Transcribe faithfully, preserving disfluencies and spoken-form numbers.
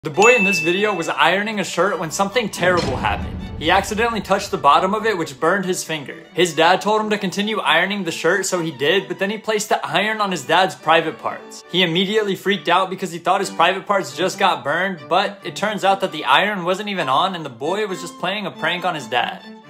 The boy in this video was ironing a shirt when something terrible happened. He accidentally touched the bottom of it, which burned his finger. His dad told him to continue ironing the shirt, so he did, but then he placed the iron on his dad's private parts. He immediately freaked out because he thought his private parts just got burned, but it turns out that the iron wasn't even on and the boy was just playing a prank on his dad.